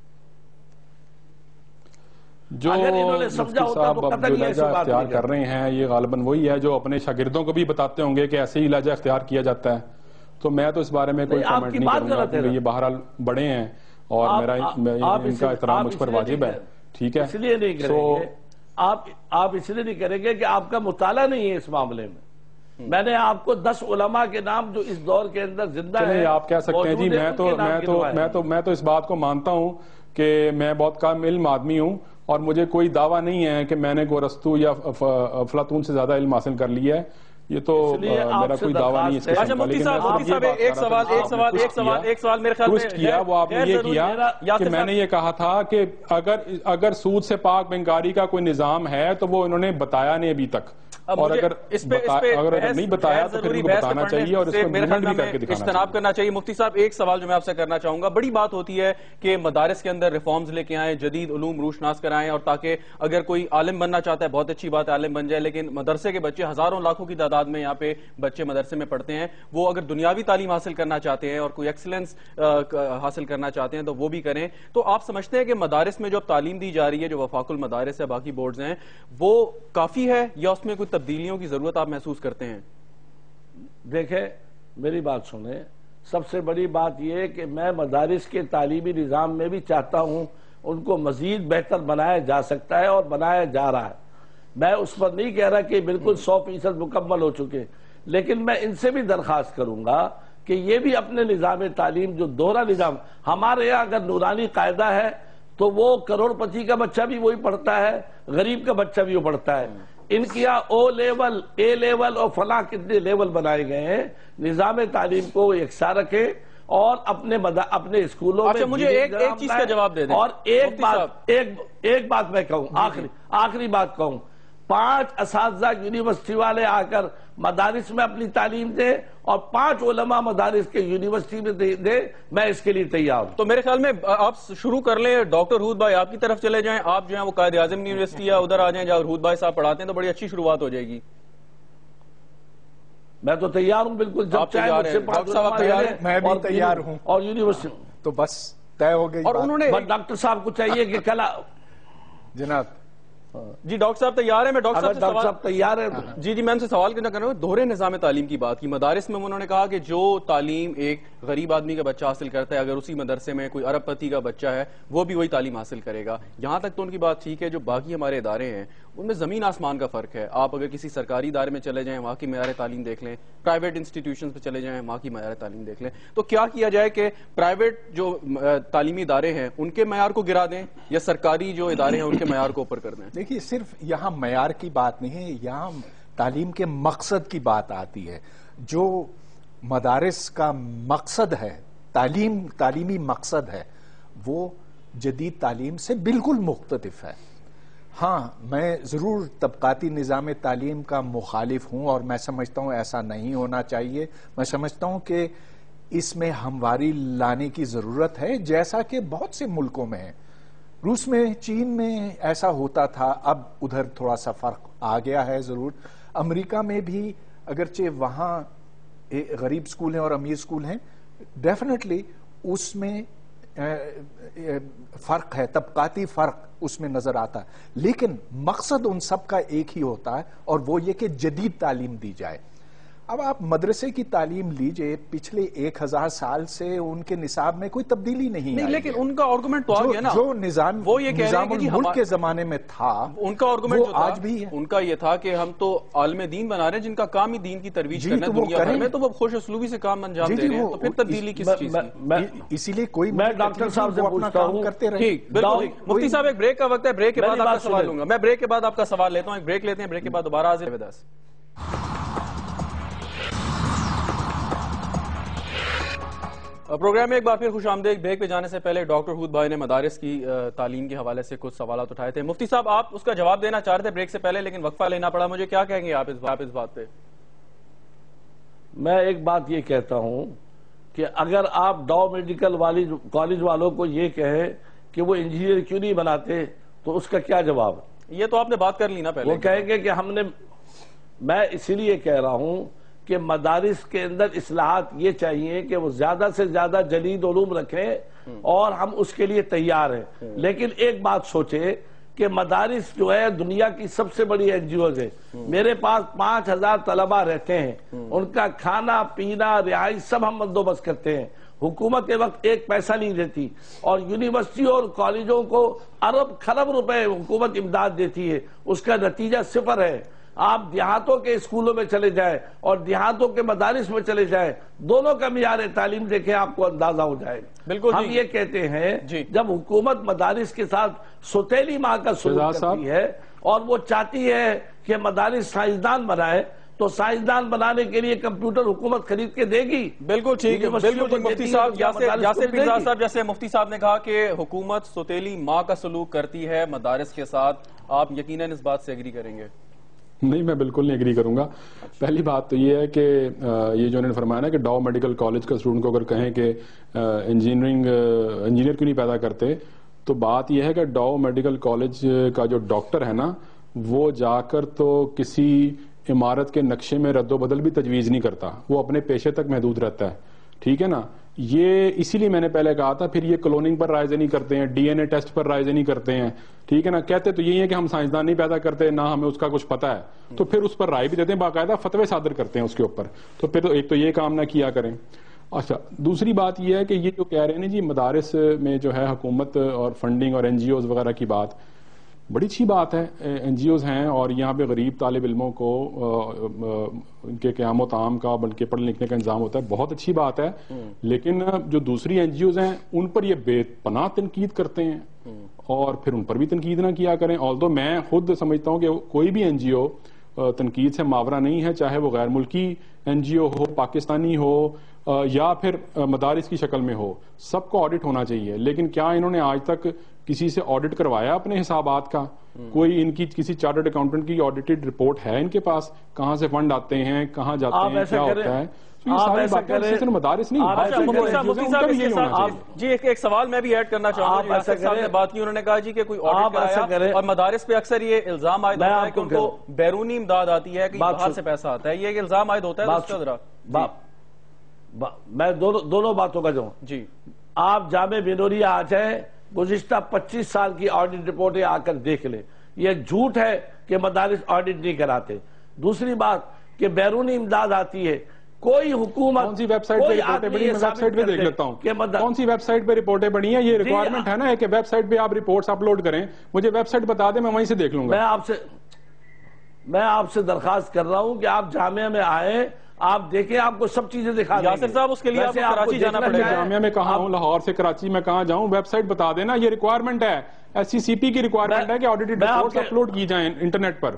جو مفتی صاحب اب جو لہجہ اختیار کر رہے ہیں یہ غالباً وہی ہے جو اپنے شاگردوں کو بھی بتاتے ہوں گے کہ ایسے ہی لہجہ اختیار کیا جاتا ہے، تو میں تو اس بارے میں کوئی کامنٹ نہیں کروں گا، کیونکہ یہ بہرحال بڑے ہیں اور میرا ان کا احترام مجھ پر واجب ہے، ٹھیک ہے۔ اس لیے نہیں کریں گے آپ آپ اس لیے نہیں کریں گے کہ آپ کا مطالعہ نہیں ہے اس معاملے میں۔ میں نے آپ کو دس علماء کے نام جو اس دور کے اندر زندہ ہیں آپ کہہ سکتے ہیں، جی میں تو میں تو میں تو میں تو اس بات کو مانتا ہوں کہ میں بہت کم علم آدمی ہوں، اور مجھے کوئی دعویٰ نہیں ہے کہ میں نے گورستو یا افلاطون سے زیادہ علم حاصل کر لیا ہے، یہ تو میرا کوئی دعویٰ نہیں ہے۔ اچھا مفتی صاحب مفتی صاحب ایک سوال ایک سوال ایک سوال ایک سوال میرے خیال میں کیا وہ آپ نے یہ کیا کہ میں نے یہ کہا تھا کہ اگر اگر سود سے پاک بینکاری کا کوئی نظام ہے تو وہ انہوں نے بتایا نہیں ابھی تک، اور اگر اگر نہیں بتایا تو پھر ان کو بتانا چاہیے اور اس کو امپلیمنٹ بھی کر کے دکھانا چاہیے، اجتناب کرنا چاہیے۔ مفتی صاحب ایک سوال جو میں آپ سے کرنا چاہوں گا، بڑی بات ہوتی ہے کہ مدارس کے اندر ریفارمز لے کے آئیں، جدید علوم روشناس کرائیں، اور تاکہ اگر کوئی عالم بننا چاہتا ہے بہت اچھی بات ہے عالم بن جائے، لیکن مدرسے کے بچے ہزاروں لاکھوں کی تعداد میں یہاں پہ بچے مدرسے میں پڑھتے ہیں، وہ اگر دنیاوی تعلیم حاصل کرنا چاہتے ہیں اور کوئی ایکسلنس حاصل کرنا چاہتے ہیں تو وہ بھی کریں۔ تو آپ سمجھتے ہیں کہ مدارس میں جو تعلیم دی جا رہی ہے، جو وفاق المدارس ہے، باقی بورڈز ہیں، وہ کافی ہے یا اس میں کوئی تبدیلیوں کی ضرورت آپ محسوس کرتے ہیں؟ دیکھیں میری بات سنیں، سب سے بڑی بات یہ ہے کہ میں مدارس کے تعلیمی نظام میں بھی چاہتا ہوں ان کو مزید بہتر بنایا جا سکتا ہے اور بنایا جا رہا ہے۔ میں اس پر نہیں کہہ رہا کہ بالکل سو فیصد مکمل ہو چکے، لیکن میں ان سے بھی درخواست کروں گا کہ یہ بھی اپنے نظام تعلیم جو دوہرا نظام، ہمارے یہاں اگر نورانی قاعدہ ہے تو وہ کروڑ پتی کا بچہ بھی وہی پڑھتا ہے، غریب کا بچہ بھی وہ پڑھتا ہے۔ ان کی او لیول، اے لیول اور فلاں کتنے لیول بنائے گئے ہیں، نظام تعلیم کو یکساں رکھیں اور اپنے اپنے اسکولوں میں مجھے ایک ایک چیز کا جواب دے دیں۔ اور ایک بات ایک ایک بات میں کہوں، آخری آخری بات کہوں، پانچ اساتذہ یونیورسٹی والے آ کر مدارس میں اپنی تعلیم دیں اور پانچ علماء مدارس کے یونیورسٹی میں دے، میں اس کے لیے تیار ہوں۔ تو میرے خیال میں آپ شروع کر لیں، ڈاکٹر ہود بھائی آپ کی طرف چلے جائیں، آپ جو ہیں وہ قائد اعظم یونیورسٹی ہے ادھر آ جائیں جہاں ہود بھائی صاحب پڑھاتے ہیں، تو بڑی اچھی شروعات ہو جائے گی۔ میں تو تیار ہوں بالکل، جب چاہے مجھ سے پانچ صاحب تیار ہیں؟ میں بھی تیار ہوں اور یونیورسٹی تو بس طے ہو گئی۔ اور انہوں نے ڈاکٹر صاحب کو چاہیے کہ کل جناب جی ڈاکٹر صاحب تیار ہیں؟ میں ڈاکٹر اگر صاحب سے ڈاکٹر سوال صاحب تیار ہے جی جی میں ان سے سوال کرنا کرنا ہوں، دوہرے نظام تعلیم کی بات کی مدارس میں انہوں نے کہا کہ جو تعلیم ایک غریب آدمی کا بچہ حاصل کرتا ہے اگر اسی مدرسے میں کوئی ارب پتی کا بچہ ہے وہ بھی وہی تعلیم حاصل کرے گا۔ یہاں تک تو ان کی بات ٹھیک ہے، جو باقی ہمارے ادارے ہیں ان میں زمین آسمان کا فرق ہے۔ آپ اگر کسی سرکاری ادارے میں چلے جائیں وہاں کی معیار تعلیم دیکھ لیں، پرائیویٹ انسٹیٹیوشنز پہ چلے جائیں وہاں کی معیار تعلیم دیکھ لیں، تو کیا کیا جائے کہ پرائیویٹ جو تعلیمی ادارے ہیں ان کے معیار کو گرا دیں یا سرکاری جو ادارے ہیں ان کے معیار کو اوپر کر دیں؟ دیکھیے صرف یہاں معیار کی بات نہیں ہے، یہاں تعلیم کے مقصد کی بات آتی ہے۔ جو مدارس کا مقصد ہے، تعلیم تعلیمی مقصد ہے، وہ جدید تعلیم سے بالکل مختلف ہے۔ ہاں میں ضرور طبقاتی نظام تعلیم کا مخالف ہوں اور میں سمجھتا ہوں ایسا نہیں ہونا چاہیے۔ میں سمجھتا ہوں کہ اس میں ہمواری لانے کی ضرورت ہے، جیسا کہ بہت سے ملکوں میں ہے۔ روس میں، چین میں ایسا ہوتا تھا، اب ادھر تھوڑا سا فرق آ گیا ہے ضرور۔ امریکہ میں بھی اگرچہ وہاں غریب سکول ہیں اور امیر سکول ہیں، ڈیفینیٹلی اس میں فرق ہے، طبقاتی فرق اس میں نظر آتا ہے، لیکن مقصد ان سب کا ایک ہی ہوتا ہے اور وہ یہ کہ جدید تعلیم دی جائے۔ اب آپ مدرسے کی تعلیم لیجئے، پچھلے ایک ہزار سال سے ان کے نصاب میں کوئی تبدیلی نہیں نہیں آئی لیکن ہے۔ ان کا آرگومنٹ تو آ گیا نا، جو نظام وہ یہ کہہ رہے ہیں نظام کہ جی الملک ہمارا- کے زمانے میں تھا ان کا آرگومنٹ وہ جو تھا آج بھی ہے۔ ان کا یہ تھا کہ ہم تو عالم دین بنا رہے ہیں جن کا کام ہی دین کی ترویج جی، کرنا تو ہے وہ دنیا بھر کریں۔ میں، تو وہ خوش اسلوبی سے کام انجام جی، دے جی، رہے ہیں، وہ- تو پھر اس- تبدیلی کس میں- چیز میں- کی؟ میں- اسی لیے کوئی میں مجھے ڈاکٹر تکلیف صاحب نہیں، سے وہ اپنا پوچھتا کام ہوں۔ کرتے رہے۔ ٹھیک بالکل داؤ- ٹھیک۔ مفتی صاحب ایک بریک کا وقت ہے، بریک کے میری بعد آپ کا بات سوال سنیں۔ لوں گا، میں بریک کے بعد آپ کا سوال لیتا ہوں، ایک بریک لیتے ہیں، بریک کے بعد دوبارہ حاضر ہیں۔ پروگرام میں ایک بار پھر خوش آمدید۔ بریک پہ جانے سے پہلے ڈاکٹر ہود بھائی نے مدارس کی تعلیم کے حوالے سے کچھ سوالات اٹھائے تھے۔ مفتی صاحب آپ اس کا جواب دینا چاہ رہے تھے بریک سے پہلے لیکن وقفہ لینا پڑا مجھے، کیا کہیں گے آپ اس بات پہ؟ میں ایک بات یہ کہتا ہوں کہ اگر آپ ڈاؤ میڈیکل کالج والوں کو یہ کہیں کہ وہ انجینئر کیوں نہیں بناتے تو اس کا کیا جواب؟ یہ تو آپ نے بات کر لی نا پہلے۔ وہ کہیں گے کہ ہم نے، میں اسی لیے کہہ رہا ہوں کہ مدارس کے اندر اصلاحات یہ چاہیے کہ وہ زیادہ سے زیادہ جدید علوم رکھیں اور ہم اس کے لیے تیار ہیں، لیکن ایک بات سوچے کہ مدارس جو ہے دنیا کی سب سے بڑی این جی اوز ہے۔ میرے پاس پانچ ہزار طلبہ رہتے ہیں، ان کا کھانا پینا رہائش سب ہم بندوبست کرتے ہیں، حکومت کے وقت ایک پیسہ نہیں دیتی، اور یونیورسٹیوں اور کالجوں کو ارب خرب روپے حکومت امداد دیتی ہے، اس کا نتیجہ صفر ہے۔ آپ دیہاتوں کے اسکولوں میں چلے جائیں اور دیہاتوں کے مدارس میں چلے جائیں، دونوں کا معیار تعلیم دیکھیں، آپ کو اندازہ ہو جائے گا۔ بالکل ہم جی۔ یہ کہتے ہیں جی۔ جب حکومت مدارس کے ساتھ سوتیلی ماں کا سلوک کرتی ہے اور وہ چاہتی ہے کہ مدارس سائنسدان بنائے، تو سائنسدان بنانے کے لیے کمپیوٹر حکومت خرید کے دے گی۔ بالکل ٹھیک ہے، بالکل ٹھیک۔ مفتی صاحب یاسر پیرزاد صاحب، جیسے مفتی صاحب نے کہا کہ حکومت سوتیلی ماں کا سلوک کرتی ہے مدارس کے ساتھ، آپ یقیناً اس بات سے ایگری کریں گے؟ نہیں، میں بالکل نہیں ایگری کروں گا۔ پہلی بات تو یہ ہے کہ یہ جو انہوں نے فرمایا نا کہ ڈاؤ میڈیکل کالج کا اسٹوڈنٹ کو اگر کہیں کہ انجینئرنگ انجینئر کیوں نہیں پیدا کرتے، تو بات یہ ہے کہ ڈاؤ میڈیکل کالج کا جو ڈاکٹر ہے نا وہ جا کر تو کسی عمارت کے نقشے میں رد و بدل بھی تجویز نہیں کرتا، وہ اپنے پیشے تک محدود رہتا ہے، ٹھیک ہے نا۔ یہ اسی لیے میں نے پہلے کہا تھا، پھر یہ کلوننگ پر رائے نہیں کرتے ہیں، ڈی این اے ٹیسٹ پر رائے نہیں کرتے ہیں، ٹھیک ہے نا۔ کہتے تو یہی ہے کہ ہم سائنسدان نہیں پیدا کرتے، نہ ہمیں اس کا کچھ پتا ہے، تو پھر اس پر رائے بھی دیتے ہیں، باقاعدہ فتوے صادر کرتے ہیں اس کے اوپر، تو پھر ایک تو یہ کام نہ کیا کریں۔ اچھا، دوسری بات یہ ہے کہ یہ جو کہہ رہے ہیں نا جی مدارس میں جو ہے حکومت اور فنڈنگ اور این جی اوز وغیرہ کی بات، بڑی اچھی بات ہے، این جی اوز ہیں اور یہاں پہ غریب طالب علموں کو ان کے قیام و طعام کا بلکہ پڑھنے لکھنے کا انتظام ہوتا ہے، بہت اچھی بات ہے، لیکن جو دوسری این جی اوز ہیں ان پر یہ بے پناہ تنقید کرتے ہیں اور پھر ان پر بھی تنقید نہ کیا کریں۔ آلدو میں خود سمجھتا ہوں کہ کوئی بھی این جی او تنقید سے ماورا نہیں ہے، چاہے وہ غیر ملکی این جی او ہو، پاکستانی ہو، یا پھر مدارس کی شکل میں ہو، سب کو آڈٹ ہونا چاہیے. لیکن کیا انہوں نے آج تک کسی سے آڈٹ کروایا اپنے حسابات کا؟ کوئی ان کی کسی چارٹرڈ اکاؤنٹنٹ کی آڈیٹڈ رپورٹ ہے ان کے پاس؟ کہاں سے فنڈ آتے ہیں، کہاں جاتے ہیں، کیا ہوتا ہے؟ یہ ساری باتیں صرف مدارس نہیں. جی ایک سوال میں بھی ایڈ کرنا چاہوں گا. یاسر صاحب نے بات کی، انہوں نے کہا جی کہ کوئی آڈٹ کرایا، اور مدارس پہ اکثر یہ الزام عائد ہوتا ہے کہ ان کو بیرونی امداد آتی ہے کہ باہر سے پیسہ آتا ہے. یہ ایک الزام عائد ہوتا ہے، اس کا ذرا میں دونوں باتوں کا جاؤں. جی آپ جامعہ بنوریہ آ جائیں، گزشتہ پچیس سال کی آڈٹ رپورٹیں آ کر دیکھ لیں. یہ جھوٹ ہے کہ مدارس آڈٹ نہیں کراتے. دوسری بات کہ بیرونی امداد آتی ہے، کوئی حکومت کون سی ویب سائٹ پہ رپورٹیں بڑی ہیں؟ ویب سائٹ پہ دیکھ لیتا ہوں کون سی ویب سائٹ پہ رپورٹیں بڑی ہیں. یہ ریکوائرمنٹ ہے نا کہ ویب سائٹ پہ آپ رپورٹس اپلوڈ کریں. مجھے ویب سائٹ بتا دیں، میں وہیں سے دیکھ لوں گا. میں آپ سے میں آپ سے درخواست کر رہا ہوں کہ آپ جامعہ میں آئیں، آپ دیکھیں، آپ کو سب چیزیں دکھا دیں. یاسر صاحب اس کے لیے آپ کو کراچی جانا پڑے گا. جامعہ میں کہاں ہوں، لاہور سے کراچی میں کہاں جاؤں؟ ویب سائٹ بتا دینا. یہ ریکوائرمنٹ ہے، ایس سی سی پی کی ریکوائرمنٹ ہے کہ آڈیٹڈ رپورٹس اپلوڈ کی جائیں انٹرنیٹ پر.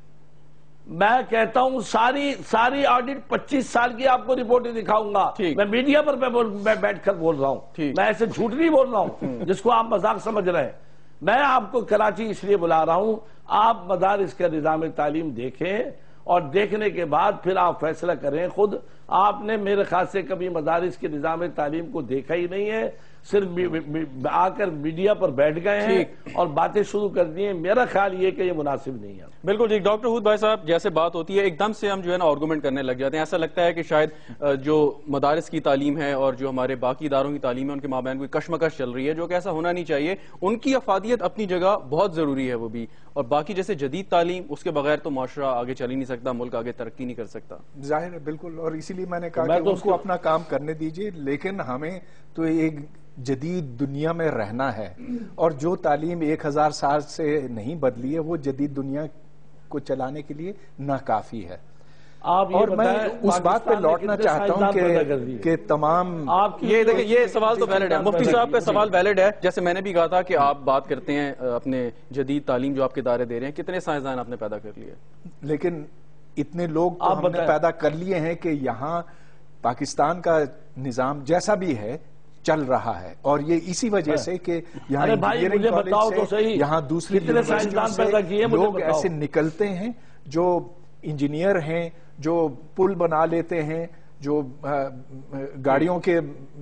میں کہتا ہوں ساری ساری آڈٹ پچیس سال کی آپ کو رپورٹیں دکھاؤں گا. میں میڈیا پر میں بیٹھ کر بول رہا ہوں، میں ایسے جھوٹ نہیں بول رہا ہوں جس کو آپ مذاق سمجھ رہے ہیں. میں آپ کو کراچی اس لیے بلا رہا ہوں، آپ مدارس کا نظام تعلیم دیکھیں اور دیکھنے کے بعد پھر آپ فیصلہ کریں خود. آپ نے میرے خیال سے کبھی مدارس کے نظام تعلیم کو دیکھا ہی نہیں ہے، صرف آ کر میڈیا پر بیٹھ گئے ہیں اور باتیں شروع کر دی ہیں. میرا خیال یہ کہ یہ مناسب نہیں ہے. بالکل ٹھیک. ڈاکٹر ہود بھائی صاحب، جیسے بات ہوتی ہے ایک دم سے ہم جو ہے نا آرگومنٹ کرنے لگ جاتے ہیں. ایسا لگتا ہے کہ شاید جو مدارس کی تعلیم ہے اور جو ہمارے باقی اداروں کی تعلیم ہے ان کے مابین کوئی کشمکش چل رہی ہے، جو کہ ایسا ہونا نہیں چاہیے. ان کی افادیت اپنی جگہ بہت ضروری ہے وہ بھی، اور باقی جیسے جدید تعلیم، اس کے بغیر تو معاشرہ آگے چل ہی نہیں سکتا، ملک آگے ترقی نہیں کر سکتا. ظاہر ہے بالکل. اور اسی لیے میں نے کہا کہ اس کو اپنا کام کرنے دیجئے، لیکن ہمیں تو ایک جدید دنیا میں رہنا ہے، اور جو تعلیم ایک ہزار سال سے نہیں بدلی ہے وہ جدید دنیا کو چلانے کے لیے ناکافی ہے. اور میں اس بات پہ لوٹنا چاہتا ہوں کہ کہ تمام یہ دیکھیں یہ سوال تو ویلڈ ہے، مفتی صاحب کا سوال ویلڈ ہے. جیسے میں نے بھی کہا تھا کہ آپ بات کرتے ہیں اپنے جدید تعلیم جو آپ کے ادارے دے رہے ہیں، کتنے سائنسدان آپ نے پیدا کر لیے، لیکن اتنے لوگ تو ہم نے پیدا کر لیے ہیں کہ یہاں پاکستان کا نظام جیسا بھی ہے چل رہا ہے. اور یہ اسی وجہ سے کہ یہاں انجینئرنگ کالج سے، یہاں دوسری یونیورسٹیوں سے لوگ ایسے نکلتے ہیں جو انجینئر ہیں، جو پل بنا لیتے ہیں، جو گاڑیوں کے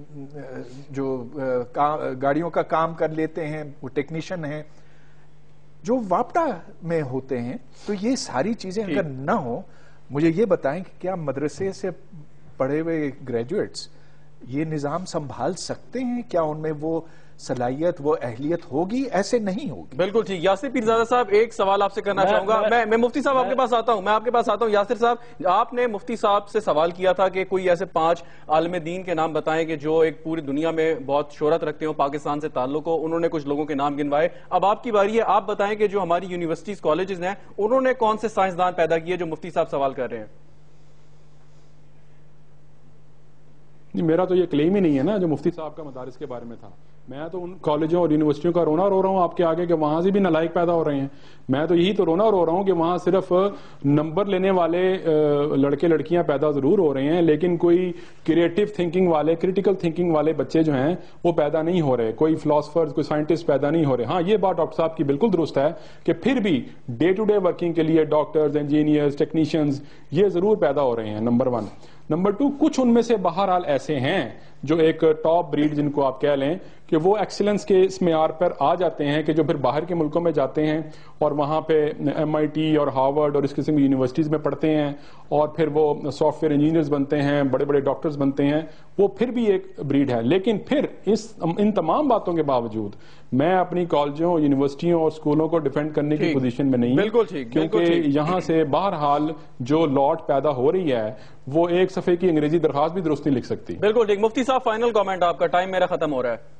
جو گاڑیوں کا کام کر لیتے ہیں، وہ ٹیکنیشین ہیں، جو واپٹا میں ہوتے ہیں. تو یہ ساری چیزیں اگر نہ ہوں، مجھے یہ بتائیں کہ کیا مدرسے سے پڑھے ہوئے گریجویٹس یہ نظام سنبھال سکتے ہیں؟ کیا ان میں وہ صلاحیت، وہ اہلیت ہوگی؟ ایسے نہیں ہوگی. بالکل ٹھیک. یاسر پیرزادہ صاحب ایک سوال آپ سے کرنا چاہوں گا. میں میں مفتی صاحب آپ کے پاس آتا ہوں میں آپ کے پاس آتا ہوں یاسر صاحب، آپ نے مفتی صاحب سے سوال کیا تھا کہ کوئی ایسے پانچ عالم دین کے نام بتائیں کہ جو ایک پوری دنیا میں بہت شہرت رکھتے ہوں، پاکستان سے تعلق ہو. انہوں نے کچھ لوگوں کے نام گنوائے. اب آپ کی باری ہے، آپ بتائیں کہ جو ہماری یونیورسٹیز کالجز ہیں انہوں نے کون سے سائنسدان پیدا کیے جو مفتی صاحب سوال کر رہے ہیں. میرا تو یہ کلیم ہی نہیں ہے نا جو مفتی صاحب کا مدارس کے بارے میں تھا. میں تو ان کالجوں اور یونیورسٹیوں کا رونا رو رہا ہوں آپ کے آگے کہ وہاں سے بھی نالائق پیدا ہو رہے ہیں. میں تو یہی تو رونا رو رہا ہوں کہ وہاں صرف نمبر لینے والے لڑکے لڑکیاں پیدا ضرور ہو رہے ہیں، لیکن کوئی کریٹو تھنکنگ والے، کریٹیکل تھنکنگ والے بچے جو ہیں وہ پیدا نہیں ہو رہے. کوئی فلاسفرز، کوئی سائنٹسٹ پیدا نہیں ہو رہے. ہاں یہ بات ڈاکٹر صاحب کی بالکل درست ہے کہ پھر بھی ڈے ٹو ڈے ورکنگ کے لیے ڈاکٹرز، انجینئرز، ٹیکنیشینز یہ ضرور پیدا ہو رہے ہیں. Number one. نمبر ٹو، کچھ ان میں سے بہرحال ایسے ہیں جو ایک ٹاپ بریڈ جن کو آپ کہہ لیں کہ وہ ایکسیلنس کے اس معیار پر آ جاتے ہیں کہ جو پھر باہر کے ملکوں میں جاتے ہیں اور وہاں پہ ایم آئی ٹی اور ہارورڈ اور اس قسم کی یونیورسٹیز میں پڑھتے ہیں اور پھر وہ سافٹ ویئر انجینئرز بنتے ہیں، بڑے بڑے ڈاکٹرز بنتے ہیں. وہ پھر بھی ایک بریڈ ہے. لیکن پھر اس ان تمام باتوں کے باوجود میں اپنی کالجوں، یونیورسٹیوں اور اسکولوں کو ڈیفینڈ کرنے کی پوزیشن میں نہیں بالکل ٹھیک کیونکہ یہاں سے بہرحال جو لاٹ پیدا ہو رہی ہے وہ ایک صفحے کی انگریزی درخواست بھی درست نہیں لکھ سکتی. بالکل ٹھیک. مفتی صاحب فائنل کامنٹ آپ کا، ٹائم میرا ختم ہو رہا ہے.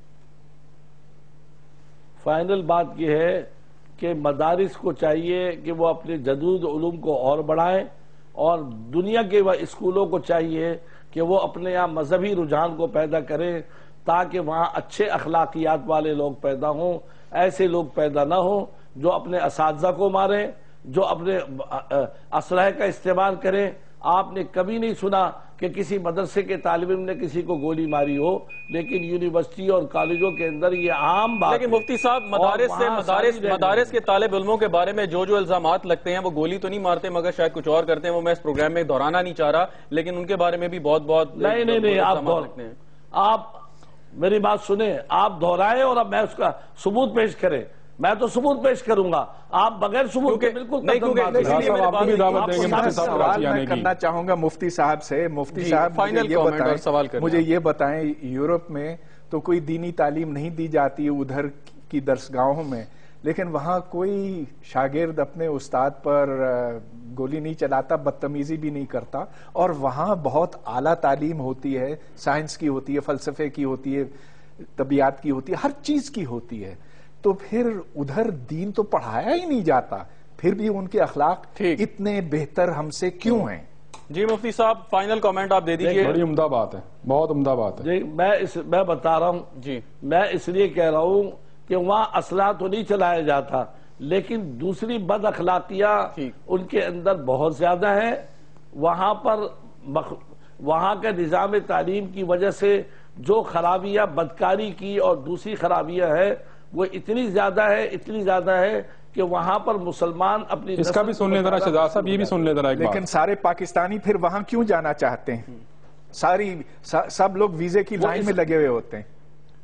فائنل بات یہ ہے کہ مدارس کو چاہیے کہ وہ اپنے جدید علوم کو اور بڑھائیں، اور دنیا کے اسکولوں کو چاہیے کہ وہ اپنے یہاں مذہبی رجحان کو پیدا کریں تاکہ وہاں اچھے اخلاقیات والے لوگ پیدا ہوں. ایسے لوگ پیدا نہ ہوں جو اپنے اساتذہ کو ماریں، جو اپنے اسلحے کا استعمال کریں. آپ نے کبھی نہیں سنا کہ کسی مدرسے کے طالب علم نے کسی کو گولی ماری ہو، لیکن یونیورسٹی اور کالجوں کے اندر یہ عام بات ہے۔ لیکن مفتی صاحب مدارس سے مدارس مدارس کے طالب علموں کے بارے میں جو جو الزامات لگتے ہیں وہ گولی تو نہیں مارتے مگر شاید کچھ اور کرتے ہیں، وہ میں اس پروگرام میں دہرانا نہیں چاہ رہا، لیکن ان کے بارے میں بھی بہت بہت نہیں نہیں نہیں آپ لگتے ہیں۔ آپ میری بات سنیں، آپ دہرائیں اور اب میں اس کا ثبوت پیش کریں، میں تو ثبوت پیش کروں گا، آپ بغیر ثبوت کے بالکل نہیں کیونکہ آپ کو بھی دعوت دیں گے مفتی صاحب سوال میں کرنا چاہوں گا مفتی صاحب سے۔ مفتی صاحب مجھے یہ بتائیں یورپ میں تو کوئی دینی تعلیم نہیں دی جاتی ادھر کی درسگاہوں میں، لیکن وہاں کوئی شاگرد اپنے استاد پر گولی نہیں چلاتا، بدتمیزی بھی نہیں کرتا، اور وہاں بہت اعلیٰ تعلیم ہوتی ہے، سائنس کی ہوتی ہے، فلسفے کی ہوتی ہے، طبیعت کی ہوتی ہے، ہر چیز کی ہوتی ہے۔ تو پھر ادھر دین تو پڑھایا ہی نہیں جاتا، پھر بھی ان کے اخلاق اتنے بہتر ہم سے کیوں ہیں؟ جی مفتی صاحب فائنل کامنٹ آپ دے دیجئے۔ بڑی عمدہ بات ہے، بہت عمدہ بات ہے۔ جی میں اس میں بتا رہا ہوں، جی میں اس لیے کہہ رہا ہوں کہ وہاں اسلحہ تو نہیں چلایا جاتا، لیکن دوسری بد اخلاقیاں ان کے اندر بہت زیادہ ہیں۔ وہاں پر وہاں کے نظام تعلیم کی وجہ سے جو خرابیاں بدکاری کی اور دوسری خرابیاں ہیں وہ اتنی زیادہ ہے اتنی زیادہ ہے کہ وہاں پر مسلمان اپنی اس کا بھی سن لیں ذرا شہزاد صاحب، یہ بھی سن لیں ذرا ایک بات۔ لیکن سارے پاکستانی پھر وہاں کیوں جانا چاہتے ہیں؟ ساری سب لوگ ویزے کی لائن میں لگے ہوئے ہوتے ہیں۔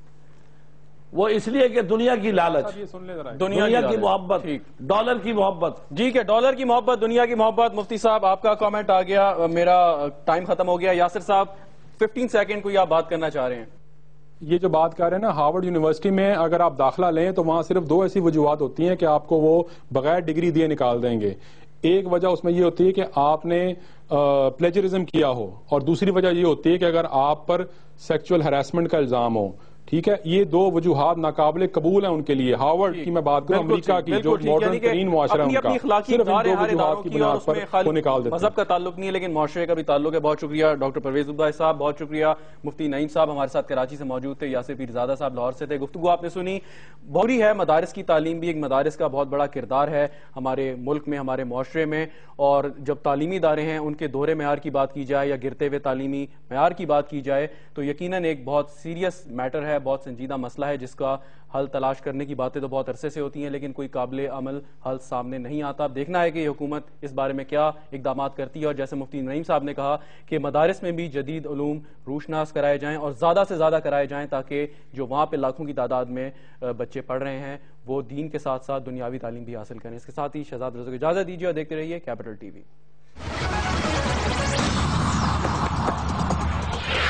وہ اس لیے کہ دنیا کی لالچ، دنیا کی محبت، ڈالر کی محبت۔ جی کہ ڈالر کی محبت، دنیا کی محبت۔ مفتی صاحب آپ کا کامنٹ آ گیا، میرا ٹائم ختم ہو گیا۔ یاسر صاحب ففٹین سیکنڈ کوئی آپ بات کرنا چاہ رہے ہیں؟ یہ جو بات کر رہے ہیں نا، ہارورڈ یونیورسٹی میں اگر آپ داخلہ لیں تو وہاں صرف دو ایسی وجوہات ہوتی ہیں کہ آپ کو وہ بغیر ڈگری دیے نکال دیں گے۔ ایک وجہ اس میں یہ ہوتی ہے کہ آپ نے پلیجرزم کیا ہو، اور دوسری وجہ یہ ہوتی ہے کہ اگر آپ پر سیکچول ہراسمنٹ کا الزام ہو۔ ٹھیک ہے، یہ دو وجوہات ناقابل قبول ہیں ان کے لیے۔ ہارورڈ کی میں بات کروں، امریکہ کی جو ماڈرن ترین معاشرہ ہے ان کا، صرف ان دو وجوہات کی بنا پر وہ نکال دیتے ہیں۔ مذہب کا تعلق نہیں ہے لیکن معاشرے کا بھی تعلق ہے۔ بہت شکریہ ڈاکٹر پرویز عبداللہ صاحب، بہت شکریہ مفتی نعیم صاحب ہمارے ساتھ کراچی سے موجود تھے، یاسر پیرزادہ صاحب لاہور سے تھے۔ گفتگو آپ نے سنی، بہت ہے مدارس کی تعلیم بھی، ایک مدارس کا بہت بڑا کردار ہے ہمارے ملک میں، ہمارے معاشرے میں، اور جب تعلیمی ادارے ہیں ان کے دوہرے معیار کی بات کی جائے یا گرتے ہوئے تعلیمی معیار کی بات کی جائے تو یقیناً ایک بہت سیریس میٹر ہے، بہت سنجیدہ مسئلہ ہے جس کا حل تلاش کرنے کی باتیں تو بہت عرصے سے ہوتی ہیں لیکن کوئی قابل عمل حل سامنے نہیں آتا۔ اب دیکھنا ہے کہ یہ حکومت اس بارے میں کیا اقدامات کرتی ہے، اور جیسے مفتی نعیم صاحب نے کہا کہ مدارس میں بھی جدید علوم روشناس کرائے جائیں اور زیادہ سے زیادہ کرائے جائیں تاکہ جو وہاں پہ لاکھوں کی تعداد میں بچے پڑھ رہے ہیں وہ دین کے ساتھ ساتھ دنیاوی تعلیم بھی حاصل کریں۔ اس کے ساتھ ہی شہزاد رضا کو اجازت دیجیے اور دیکھتے رہیے کیپٹل ٹی وی۔